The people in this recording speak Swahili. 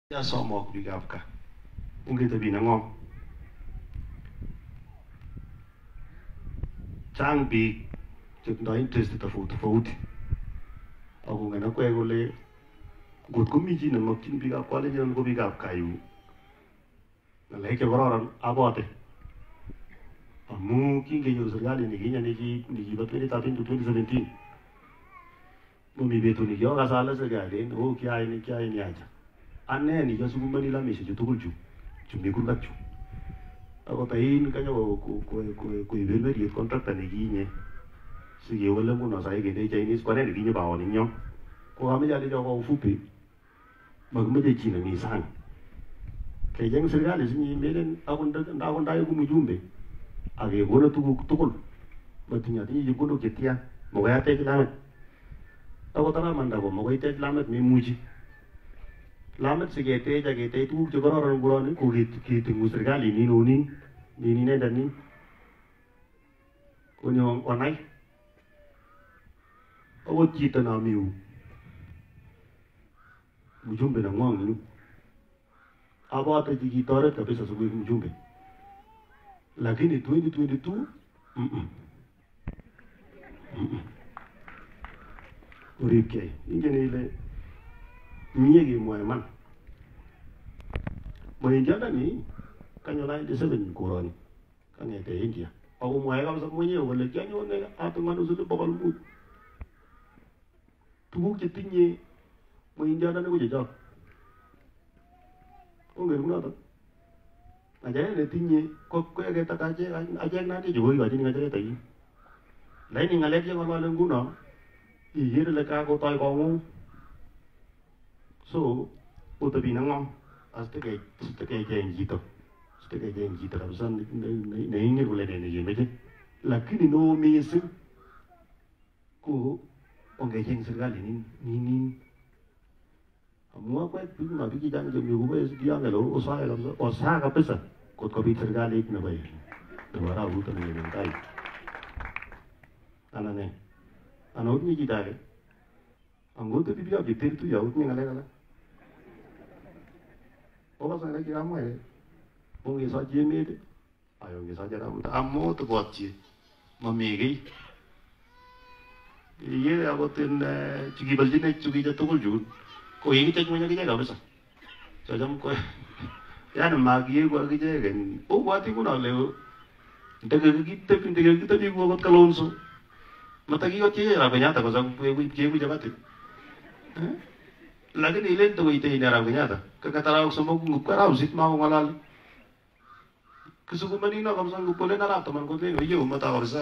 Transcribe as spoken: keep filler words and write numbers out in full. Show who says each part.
Speaker 1: Ya somok biikab gaa ungetebi neng'om. Chang biik chetindoi interest tofauti tofauti ako ng'en akwek kole ngot komi chi nemakchin biikab kalenjin anan ko biikab gaa yu ng'alek chekororon abote, amu kingenyoru serikalit nikinye nikibo twenty thirteen to twenty seventeen momi betut nekiakas ale serikalit oh kiayai ni kiayai ni acha ane nikasukumani lamishek chu tugul chu chu mi kurgat chu akot ain kanyo koiberberiet contractor nekinye sikewale nguno sai kende Chinese kwa nini kinye baoni nyo ko kameche alecho kwa ufupi makimeche chi nemi sang kecheng serikali sinye melen akot ndaiku mjumbe akekono tuguk tugul matinye atinye chepkondok chetia makoi atech lamet akot aramanda ko makoi itech lamet memuchi lamet siketech aketech tuguk chekororon nguroni ko ketingu serikali nin onin nin inendet nin konyo konai akot chito nami yu mjumbe neng'wong yu abote chikitoret kabisa sikoek mjumbe, lakini twenty twenty-two mm -mm. mm -mm. oripkei ingen ile mie kemwoe iman. Moindiondoni kanyo ninety-seven koroni kang'ete India akomwoe kabisa mwenyewe kole kianyone ating'onu siling bokol mut, tuguk chetinye moindiondoni ko chechok. Ongen kunoto ng'echeret netinye koeket achek achek nandi chekoikochini ng'echeret akin, lakini ng'alek cheng'olole nguno ikere ile kakotoi kong'ung. So otebi neng'om asitekecheng chito sitekecheng chito kabisa neingen kole ne nekemeche, lakini neo mising ko ongecheng serikali nin amu akwek biik ma biik chechang chemi koboe kiyongen osae kabisa osaa kabisa kot kobit serikalit nebo nebo arawut nenyone tai anan ne anan otinye chito age angotebi biikab cheptertuiyo otinye ng'alek alak okase ng'alek chekamwae ongesochi emet ay ongesochi arawut amu tobotye mami kiy ikere akot in chukibolchinech chukiche tugul chun ko kikitech ng'ony akichek kabisa chacham ko yani makieku akichek keny obwoti nguno ale ndekakitebi ndekakitebi ku akot Kalonzo matakikotchech Arap Kenyatta kosa keku chapati, lakini ilen tokoitei Arap Kenyatta kakat arawek somok ngupko arawek sisit makong'ololi kisukumanino kabisa ngupkolen arap taman kolen oyo mata kabisa.